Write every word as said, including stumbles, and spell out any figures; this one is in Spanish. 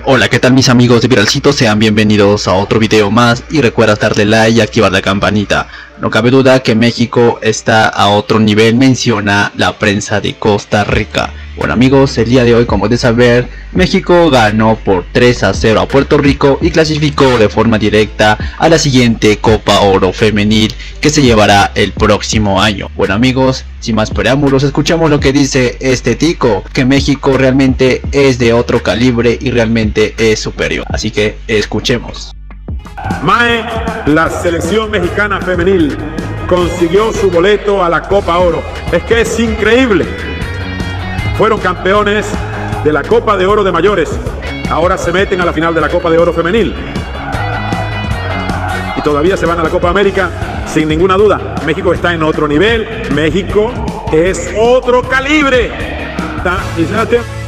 Hola, ¿qué tal mis amigos de Viralcito? Sean bienvenidos a otro video más y recuerda darle like y activar la campanita. No cabe duda que México está a otro nivel, menciona la prensa de Costa Rica. Bueno amigos, el día de hoy, como de saber, México ganó por tres a cero a Puerto Rico y clasificó de forma directa a la siguiente Copa Oro Femenil que se llevará el próximo año. Bueno amigos, sin más preámbulos, escuchamos lo que dice este tico, que México realmente es de otro calibre y realmente es superior. Así que escuchemos. Mae, la selección mexicana femenil consiguió su boleto a la Copa Oro. Es que es increíble. Fueron campeones de la Copa de Oro de mayores. Ahora se meten a la final de la Copa de Oro femenil. Y todavía se van a la Copa América sin ninguna duda. México está en otro nivel. México es otro calibre. Está,